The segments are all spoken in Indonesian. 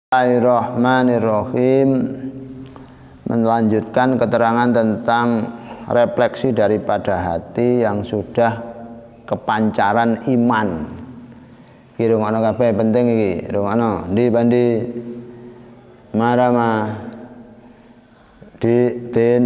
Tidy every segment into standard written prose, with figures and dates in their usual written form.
Bismillahirrahmanirrahim. Melanjutkan keterangan tentang refleksi daripada hati yang sudah kepancaran iman. Iki rungokno kabeh penting iki, rungokno. Ndi bandi marama din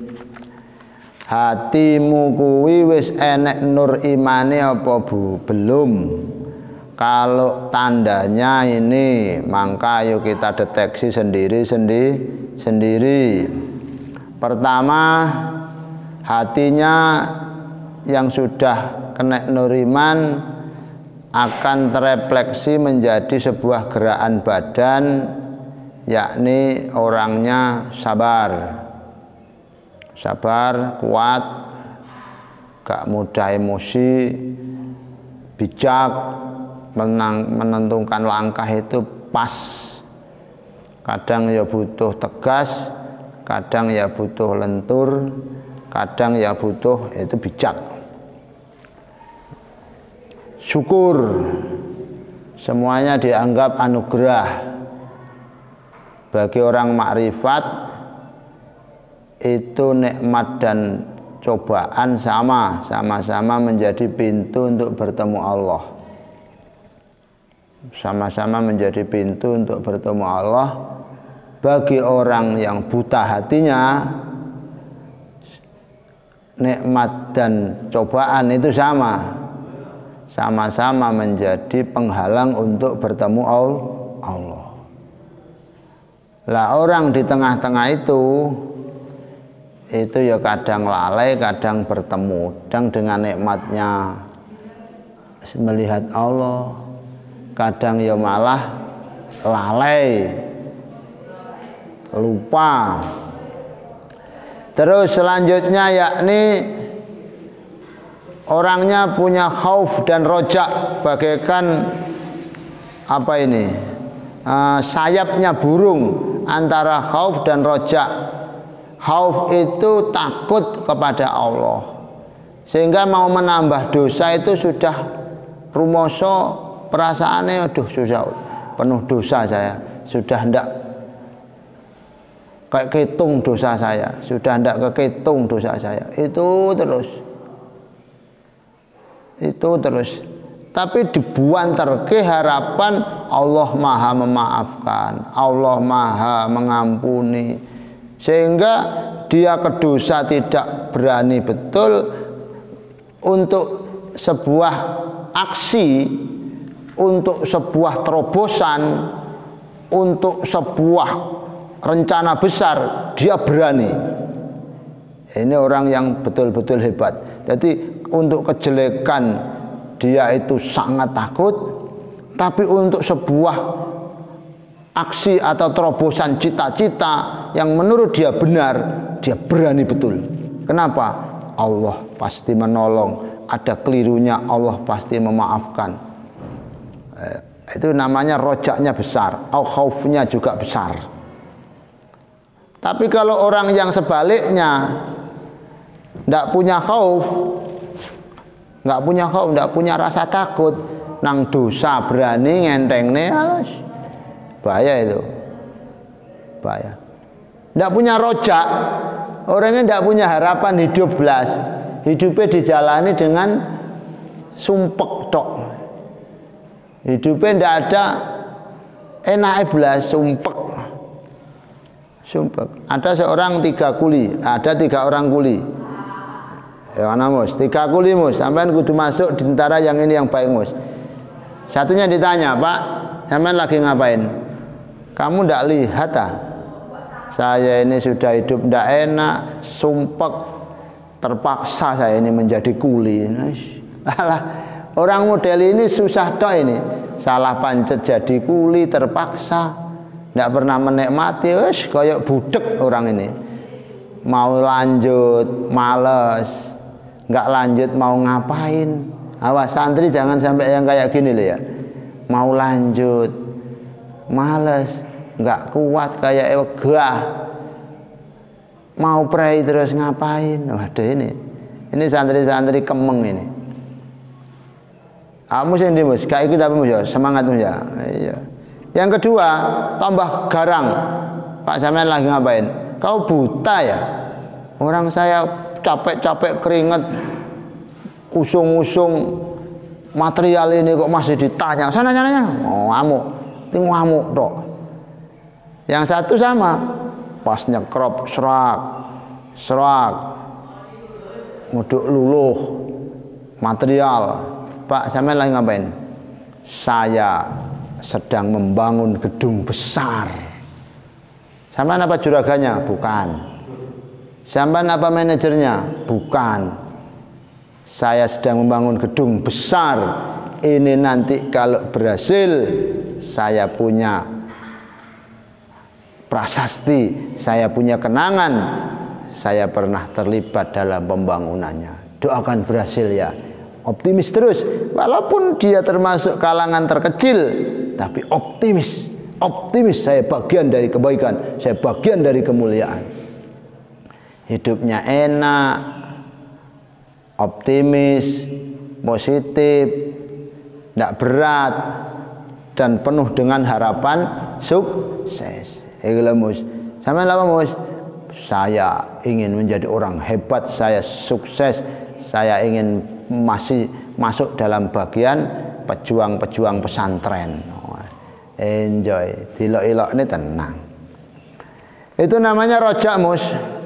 hatimu kuwi wis enek nur imane apa belum? Kalau tandanya ini, maka ayo kita deteksi sendiri. Pertama, hatinya yang sudah kena nur iman akan terefleksi menjadi sebuah gerakan badan, yakni orangnya sabar, kuat, gak mudah emosi, bijak, menentukan langkah itu pas. Kadang ya butuh tegas, kadang ya butuh lentur, kadang ya butuh itu bijak. Syukur, semuanya dianggap anugerah. Bagi orang makrifat itu nikmat dan cobaan sama-sama menjadi pintu untuk bertemu Allah. Sama-sama menjadi pintu untuk bertemu Allah. Bagi orang yang buta hatinya, nikmat dan cobaan itu sama-sama menjadi penghalang untuk bertemu Allah. Lah orang di tengah-tengah itu ya kadang lalai, kadang bertemu, kadang dengan nikmatnya melihat Allah, kadang ya malah lalai, lupa. Terus selanjutnya yakni orangnya punya khauf dan rojak, bagaikan apa ini, sayapnya burung antara khauf dan rojak. Khauf itu takut kepada Allah, sehingga mau menambah dosa itu sudah rumoso. Perasaannya, aduh susah, penuh dosa saya, sudah hendak kehitung dosa saya, sudah hendak kehitung dosa saya, itu terus. Tapi dibuantarke harapan Allah Maha memaafkan, Allah Maha mengampuni, sehingga dia ke dosa tidak berani betul untuk sebuah aksi, untuk sebuah terobosan, untuk sebuah rencana besar, dia berani. Ini orang yang betul-betul hebat. Jadi untuk kejelekan dia itu sangat takut, tapi untuk sebuah aksi atau terobosan cita-cita yang menurut dia benar, dia berani betul. Kenapa? Allah pasti menolong. Ada kelirunya, Allah pasti memaafkan. Itu namanya rojaknya besar, au khaufnya juga besar. Tapi kalau orang yang sebaliknya tidak punya khauf, tidak punya rasa takut, nang dosa berani ngenteng nih, bahaya itu, bahaya. Tidak punya rojak, orangnya tidak punya harapan hidup belas, hidupnya dijalani dengan sumpek tok. Hidupnya tidak ada enak belas, sumpek. Ada seorang 3 kuli, ada 3 orang kuli. Ya mana mus? 3 kuli mus, sampean kudu masuk di tentara yang ini yang baik mus. Satunya ditanya, Pak, sampean lagi ngapain? Kamu tidak lihat ah? Saya ini sudah hidup tidak enak, sumpek, terpaksa saya ini menjadi kuli. Alah. Orang model ini susah toh ini, salah pancet jadi kuli, terpaksa, tidak pernah menikmati, kayak budek orang ini. Mau lanjut, males, nggak lanjut mau ngapain? Awas santri jangan sampai yang kayak gini loh ya. Mau lanjut, males, nggak kuat kayak egah. Mau pray terus ngapain? Waduh ini santri-santri kemeng ini. Kamu sendiri mus, kayak kita mus ya, semangat mus ya. Iya. Yang kedua, tambah garang. Pak sampean lagi ngapain? Kau buta ya? Orang saya capek-capek keringet, usung-usung material ini kok masih ditanya. Sana. Oh, ngamuk. Itu ngamuk tok. Yang satu sama, pas nyekrop serak, nguduk luluh material. Pak sampean lagi ngapain? Saya sedang membangun gedung besar. Sampean apa juraganya? Bukan. Sampean apa manajernya? Bukan. Saya sedang membangun gedung besar. Ini nanti kalau berhasil, saya punya prasasti, saya punya kenangan, saya pernah terlibat dalam pembangunannya. Doakan berhasil ya. Optimis terus, walaupun dia termasuk kalangan terkecil, tapi optimis. Saya bagian dari kebaikan, saya bagian dari kemuliaan. Hidupnya enak, optimis, positif, tidak berat, dan penuh dengan harapan sukses. Mus, sama lama mus. Saya ingin menjadi orang hebat, saya sukses, saya ingin masih masuk dalam bagian pejuang-pejuang pesantren. Enjoy, dilok-ilok ini tenang. Itu namanya rojak mus.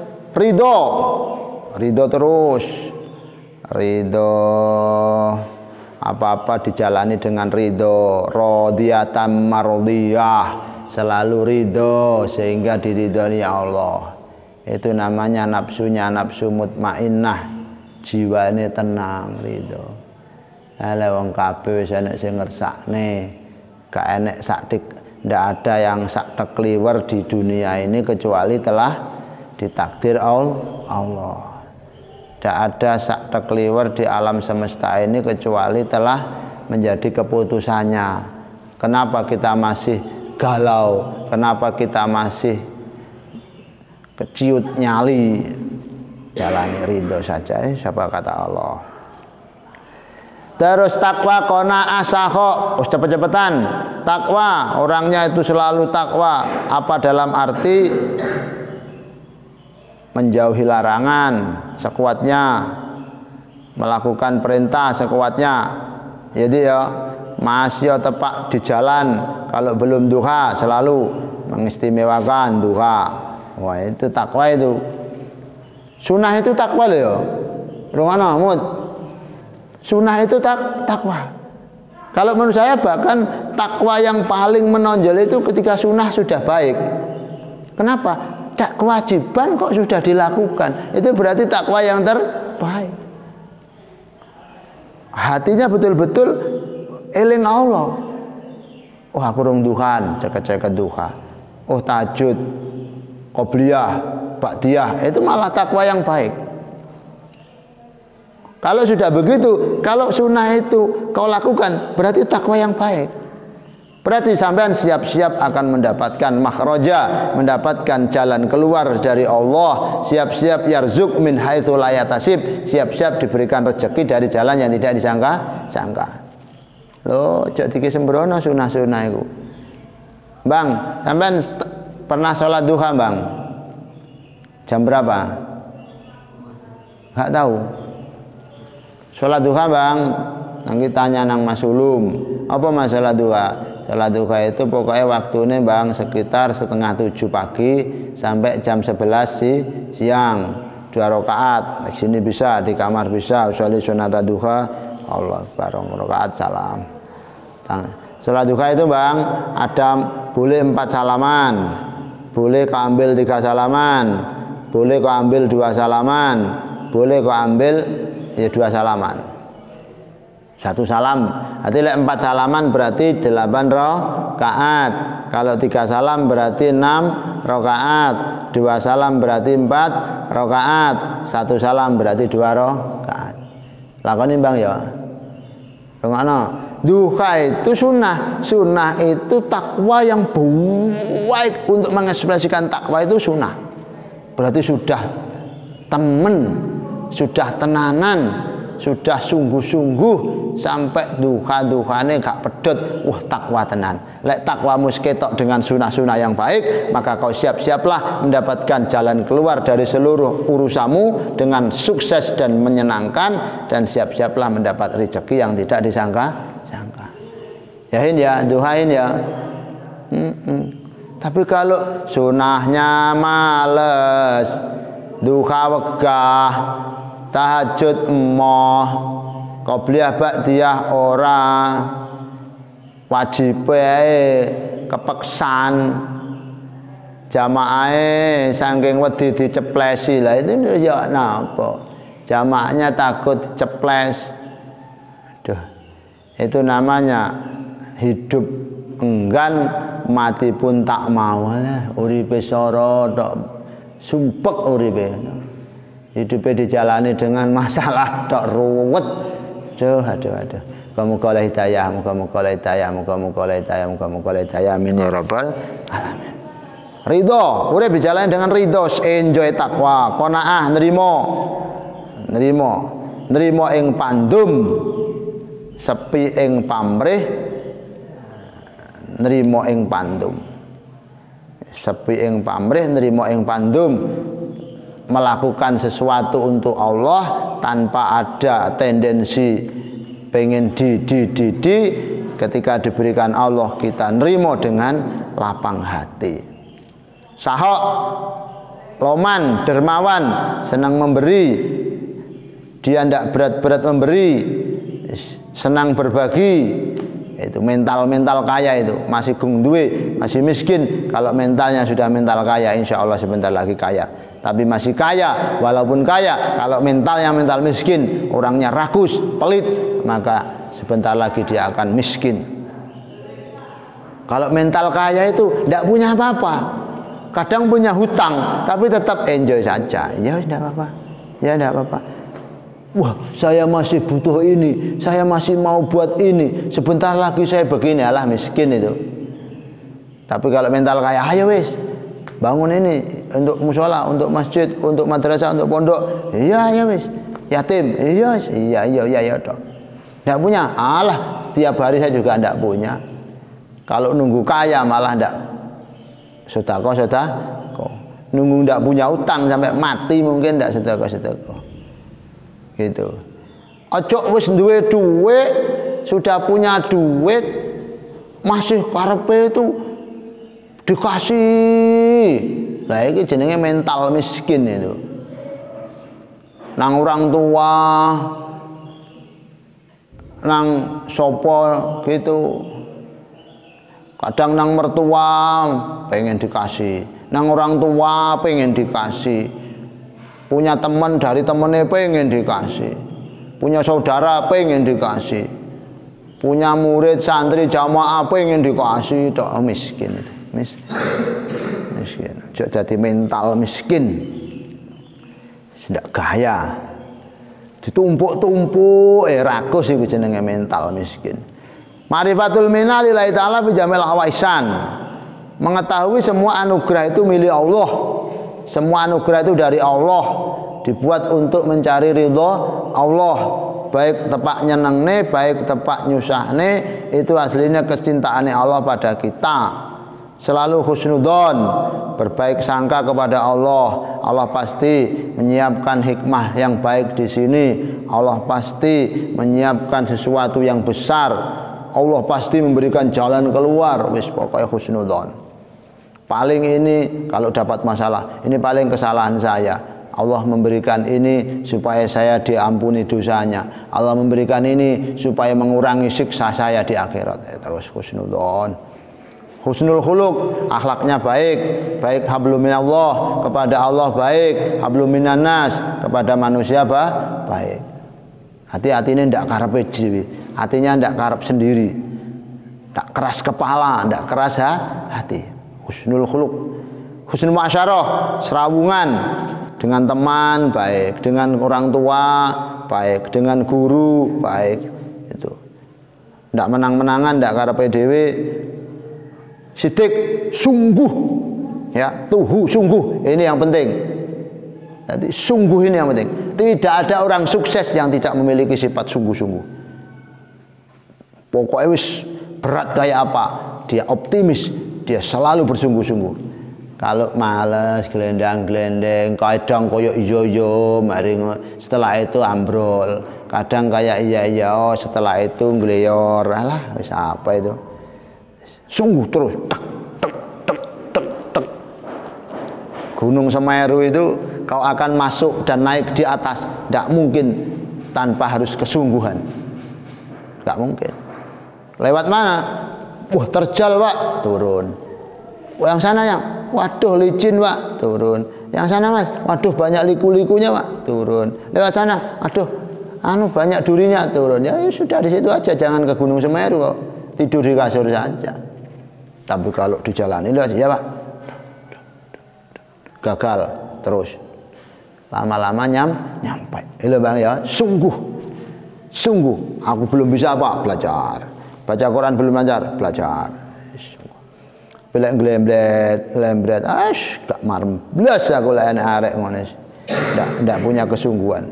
Ridho terus. Ridho apa-apa dijalani dengan ridho. Rodiyatan mardiyah, selalu ridho sehingga diridhoi Allah. Itu namanya nafsunya nafsu mutmainnah, jiwane tenang, ridho. Ala wong kabeh wis enek sing ngersakne, gak enek saktik, ndak ada yang sak tekliwer di dunia ini kecuali telah ditakdir Allah. Tidak ada sak tekliwer di alam semesta ini kecuali telah menjadi keputusannya. Kenapa kita masih galau? Kenapa kita masih keciut nyali? Jalani ridho saja, siapa kata Allah. Terus takwa qanaah sakho, cepet-cepetan. Takwa, orangnya itu selalu takwa. Apa dalam arti menjauhi larangan sekuatnya, melakukan perintah sekuatnya. Jadi ya masih tepak di jalan, kalau belum duha selalu mengistimewakan duha. Wah, itu takwa itu. Sunnah itu takwa loh ya. Rungana mut. Sunnah itu takwa. Kalau menurut saya bahkan takwa yang paling menonjol itu ketika sunnah sudah baik. Kenapa? Tak kewajiban kok sudah dilakukan, itu berarti takwa yang terbaik. Hatinya betul-betul eling Allah. Oh aku rung duhan, ceket-ceket duha. Oh tahajud, qobliyah, ba'diyah, itu malah takwa yang baik. Kalau sudah begitu, kalau sunnah itu kau lakukan, berarti takwa yang baik. Berarti sampean siap-siap akan mendapatkan makhraja, mendapatkan jalan keluar dari Allah, siap-siap yarzuk min haitsu la yatasib, siap-siap diberikan rezeki dari jalan yang tidak disangka-sangka. Loh, cek diki sembrono sunah-sunah iku. Bang, sampean pernah sholat duha, Bang? Jam berapa? Enggak tahu. Sholat duha, Bang. Nanti tanya nang Mas Ulum, apa masalah duha? Sholat duha itu pokoknya waktunya Bang sekitar 6:30 pagi sampai jam 11 siang, 2 rakaat. Di sini bisa, di kamar bisa, sholat sunat duha, Allah bareng rakaat salam. Sholat duha itu Bang ada boleh 4 salaman, boleh kau ambil 3 salaman, boleh kau ambil 2 salaman, boleh kau ambil ya 2 salaman. 1 salam, berarti 4 salaman berarti 8 rakaat. Kalau 3 salam berarti 6 rakaat. 2 salam berarti 4 rakaat. 1 salam berarti 2 rakaat. Lakoni Bang ya. Rungokno. Duha itu sunnah. Sunnah itu takwa yang baik. Untuk mengekspresikan takwa itu sunnah. Berarti sudah temen, sudah tenanan, sudah sungguh-sungguh sampai duha-duhane gak pedot, takwa tenan. Lek takwamu ketok dengan sunah-sunah yang baik, maka kau siap-siaplah mendapatkan jalan keluar dari seluruh urusanmu dengan sukses dan menyenangkan, dan siap-siaplah mendapat rezeki yang tidak disangka-sangka. Yain ya, duhain ya. Tapi kalau sunahnya males, duha wegah, tahajud emoh, qobliyah ba'diyah ora, wajib kepeksan, jamaahe saking wedi diceplesi lah, itu ya napa? Jamaahnya takut diceples. Aduh, itu namanya hidup enggan, mati pun tak mau lah. Uripe soro tok sumpek uripe. Hidupnya dijalani dengan masalah tok ruwet. Aduh. Muga-muga oleh hidayah, muga-muga oleh hidayah, muga-muga oleh hidayah, muga-muga oleh hidayah. Amin ya rabbal alamin. Ridho, urip dijalani dengan ridho, enjoy takwa, qanaah, nrimo ing pandum, sepi ing pamrih, nrimo ing pandum. Sepi ing pamrih, nrimo ing pandum. Melakukan sesuatu untuk Allah tanpa ada tendensi pengen ketika diberikan Allah kita nerimo dengan lapang hati. Sahok, loman, dermawan, senang memberi, dia tidak berat-berat memberi, senang berbagi. Itu mental kaya, itu masih duwe, masih miskin. Kalau mentalnya sudah mental kaya, insya Allah sebentar lagi kaya. Tapi masih kaya, walaupun kaya, kalau mentalnya mental miskin, orangnya rakus, pelit, maka sebentar lagi dia akan miskin. Kalau mental kaya itu tidak punya apa-apa, kadang punya hutang, tapi tetap enjoy saja. Ya tidak apa-apa, ya tidak apa-apa. Wah, saya masih butuh ini, saya masih mau buat ini, sebentar lagi saya begini, alah miskin itu. Tapi kalau mental kaya, ayo wis, bangun ini untuk musola, untuk masjid, untuk madrasah, untuk pondok. Iya ya wis. Yatim. Iya dok. Tidak punya. Alah, tiap hari saya juga tidak punya. Kalau nunggu kaya malah tidak. Sedekah. Nunggu tidak punya utang sampai mati mungkin tidak sedekah. Gitu. Ojo wis duwe duit, sudah punya duit, masih karepe itu dikasih. Lah iki jenenge mental miskin itu. Nang orang tua, nang sopo gitu. Kadang nang mertua pengen dikasih, nang orang tua pengen dikasih. Punya teman dari temennya pengen dikasih. Punya saudara pengen dikasih. Punya murid santri jamaah pengen dikasih. Tok miskin itu. Miskin. Jadi mental miskin. Tidak gaya. Ditumpuk-tumpuk rakus itu jenenge mental miskin. Ma'rifatul minna lillahi ta'ala bi jamil hawaisan. Mengetahui semua anugerah itu milik Allah. Semua anugerah itu dari Allah, dibuat untuk mencari ridho Allah. Baik tepak nyenengne, baik tepak nyusahne, itu aslinya kecintaannya Allah pada kita. Selalu husnudzon, berbaik sangka kepada Allah. Allah pasti menyiapkan hikmah yang baik di sini. Allah pasti menyiapkan sesuatu yang besar. Allah pasti memberikan jalan keluar. Wis pokoknya husnudzon. Paling ini kalau dapat masalah, ini paling kesalahan saya. Allah memberikan ini supaya saya diampuni dosanya. Allah memberikan ini supaya mengurangi siksa saya di akhirat. Terus husnudzon. Husnul khuluq, akhlaknya baik, baik hablum minallah, kepada Allah baik, hablum minannas, kepada manusia baik. Hati-hati ini tidak karepe dhewe, hatinya tidak karep sendiri. Tak keras kepala, tidak keras hati. Husnul khuluq, husnul ma'asyarah, serawungan dengan teman baik, dengan orang tua baik, dengan guru baik. Itu tidak menang-menangan, tidak karepe dhewe. Sidik sungguh, ya tuhu sungguh, ini yang penting. Jadi sungguh ini yang penting. Tidak ada orang sukses yang tidak memiliki sifat sungguh-sungguh. Pokoknya wis berat kayak apa, dia optimis, dia selalu bersungguh-sungguh. Kalau males, gelendang-gelendeng, kadang koyo iyo-iyo, mari setelah itu ambrol. Kadang kayak iya-iya, oh setelah itu ngleyor. Alah, wis apa itu? Sungguh terus tek tek tek tek tek. Gunung Semeru itu kau akan masuk dan naik di atas, tidak mungkin tanpa harus kesungguhan. Tidak mungkin. Lewat mana? Wah terjal pak, turun. Yang sana yang, waduh licin pak, turun. Yang sana mas, waduh banyak liku-likunya pak, turun. Lewat sana, aduh, banyak durinya, turun. Ya sudah di situ aja, jangan ke Gunung Semeru kok. Tidur di kasur saja. Tapi kalau di jalan ini ya pak, gagal terus. Lama-lama nyampe. Ini bang ya, sungguh, aku belum bisa apa, belajar. Baca Quran belum lancar, belajar. Belak glembret, gak marem. Belas aku lain arek ngono. Ndak punya kesungguhan.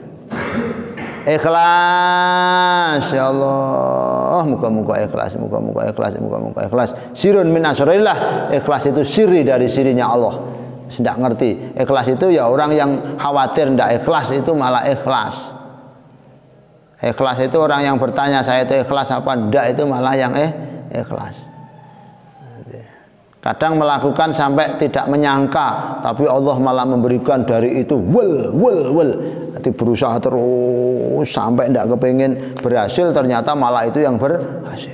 Ikhlas ya Allah, muka-muka ikhlas, muka-muka ikhlas. Sirun min asrarillah, ikhlas itu siri dari sirinya Allah. Tidak ngerti. Ikhlas itu ya orang yang khawatir tidak ikhlas itu malah ikhlas. Ikhlas itu orang yang bertanya saya itu ikhlas apa tidak itu malah yang ikhlas. Kadang melakukan sampai tidak menyangka, tapi Allah malah memberikan dari itu wel. Jadi berusaha terus sampai tidak kepingin berhasil, ternyata malah itu yang berhasil.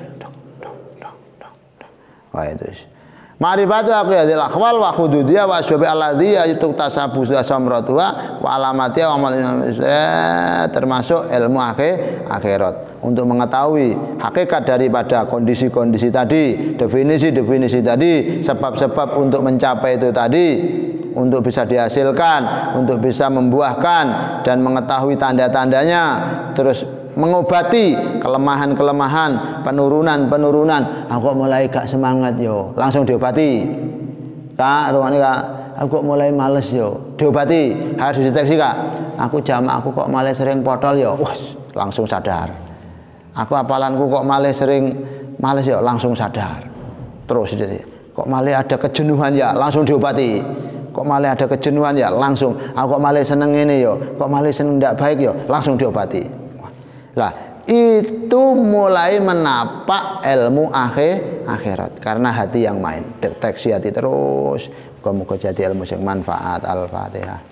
Wah itu. Ma'rifatu aqidil akhwal wa hududiyah wa asbabi alladhi itu tasabuh samratuha wa alamatiha wa amalina termasuk ilmu akhirat untuk mengetahui hakikat daripada kondisi-kondisi tadi, definisi-definisi tadi, sebab-sebab untuk mencapai itu tadi, untuk bisa dihasilkan, untuk bisa membuahkan dan mengetahui tanda-tandanya, terus mengobati kelemahan-kelemahan, penurunan. Aku kok mulai gak semangat yo, langsung diobati. Kak, rumahnya kak, aku kok mulai males yo, diobati. Harus dideteksi kak. Aku aku kok malah sering potol yo, langsung sadar. Aku hafalanku kok malah sering males yo, langsung sadar. Terus jadi, kok malah ada kejenuhan ya, langsung diobati. Kok malah ada kejenuhan ya, langsung. Aku kok malah seneng ini yo, kok malah seneng tidak baik yo, langsung diobati. Lah itu mulai menapak ilmu akhirat karena hati yang main, deteksi hati terus. Muga-muga jadi ilmu yang manfaat. Al-Fatihah.